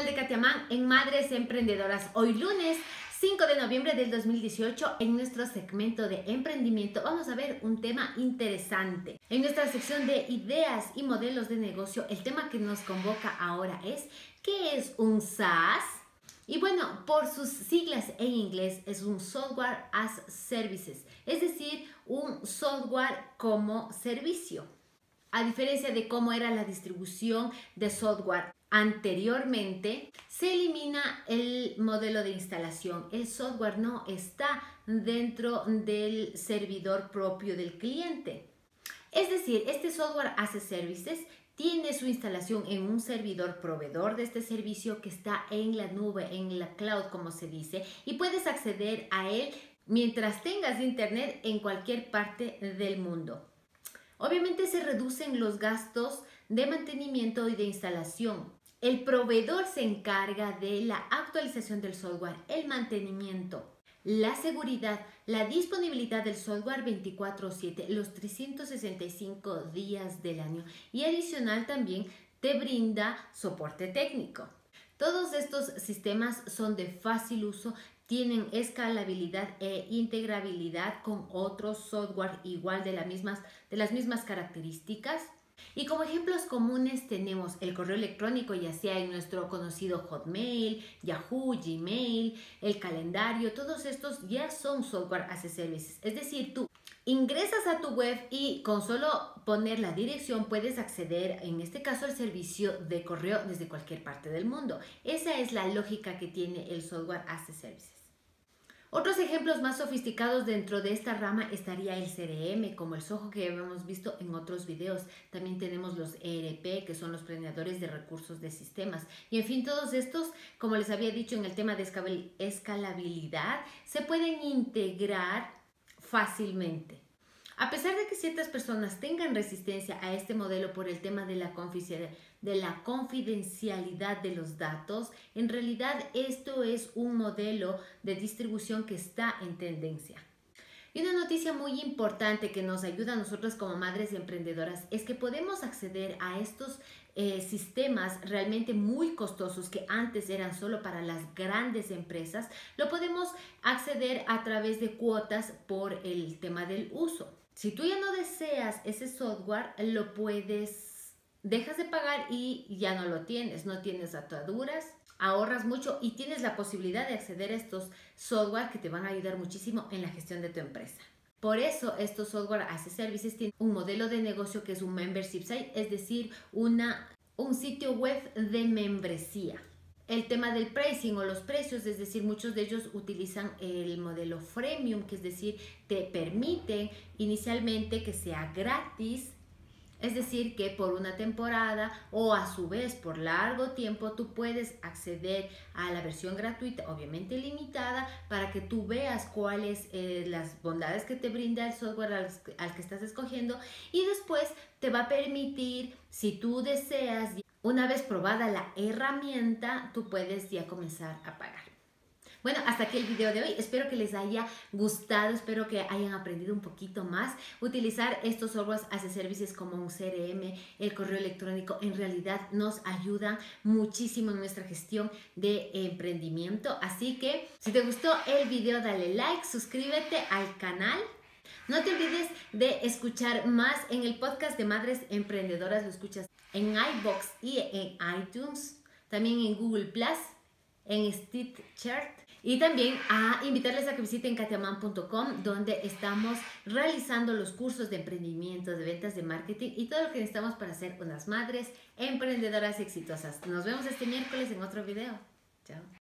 de Catiamán en Madres Emprendedoras. Hoy lunes 5 de noviembre del 2018, en nuestro segmento de emprendimiento vamos a ver un tema interesante. En nuestra sección de ideas y modelos de negocio, el tema que nos convoca ahora es ¿qué es un SaaS? Y bueno, por sus siglas en inglés es un Software as Services, es decir, un software como servicio. A diferencia de cómo era la distribución de software anteriormente, se elimina el modelo de instalación. El software no está dentro del servidor propio del cliente. Es decir, este software as a services tiene su instalación en un servidor proveedor de este servicio que está en la nube, en la cloud como se dice, y puedes acceder a él mientras tengas internet en cualquier parte del mundo. Obviamente se reducen los gastos de mantenimiento y de instalación. El proveedor se encarga de la actualización del software, el mantenimiento, la seguridad, la disponibilidad del software 24/7, los 365 días del año y adicional también te brinda soporte técnico. Todos estos sistemas son de fácil uso, tienen escalabilidad e integrabilidad con otros software igual de las mismas características. Y como ejemplos comunes tenemos el correo electrónico, ya sea en nuestro conocido Hotmail, Yahoo, Gmail, el calendario, todos estos ya son software as a services. Es decir, tú ingresas a tu web y con solo poner la dirección puedes acceder, en este caso, al servicio de correo desde cualquier parte del mundo. Esa es la lógica que tiene el software as a services. Otros ejemplos más sofisticados dentro de esta rama estaría el CRM, como el Zoho que hemos visto en otros videos. También tenemos los ERP, que son los planeadores de recursos de sistemas. Y en fin, todos estos, como les había dicho en el tema de escalabilidad, se pueden integrar fácilmente. A pesar de que ciertas personas tengan resistencia a este modelo por el tema de la confidencialidad de los datos, en realidad esto es un modelo de distribución que está en tendencia. Y una noticia muy importante que nos ayuda a nosotros como madres emprendedoras es que podemos acceder a estos sistemas realmente muy costosos que antes eran solo para las grandes empresas. Lo podemos acceder a través de cuotas por el tema del uso. Si tú ya no deseas ese software, dejas de pagar y ya no lo tienes, no tienes ataduras, ahorras mucho y tienes la posibilidad de acceder a estos software que te van a ayudar muchísimo en la gestión de tu empresa. Por eso estos software as a services tienen un modelo de negocio que es un membership site, es decir, un sitio web de membresía. El tema del pricing o los precios, es decir, muchos de ellos utilizan el modelo freemium, que es decir, te permiten inicialmente que sea gratis, es decir, que por una temporada o a su vez por largo tiempo tú puedes acceder a la versión gratuita, obviamente limitada, para que tú veas cuáles las bondades que te brinda el software al que estás escogiendo y después te va a permitir, si tú deseas, una vez probada la herramienta, tú puedes ya comenzar a pagar. Bueno, hasta aquí el video de hoy. Espero que les haya gustado, espero que hayan aprendido un poquito más. Utilizar estos softwares as a services como un CRM, el correo electrónico, en realidad nos ayudan muchísimo en nuestra gestión de emprendimiento. Así que si te gustó el video, dale like, suscríbete al canal. No te olvides de escuchar más en el podcast de Madres Emprendedoras. Lo escuchas en iVoox y en iTunes, también en Google Plus, en Stitcher. Y también a invitarles a que visiten katiaman.com, donde estamos realizando los cursos de emprendimiento, de ventas, de marketing y todo lo que necesitamos para ser unas madres emprendedoras exitosas. Nos vemos este miércoles en otro video. Chao.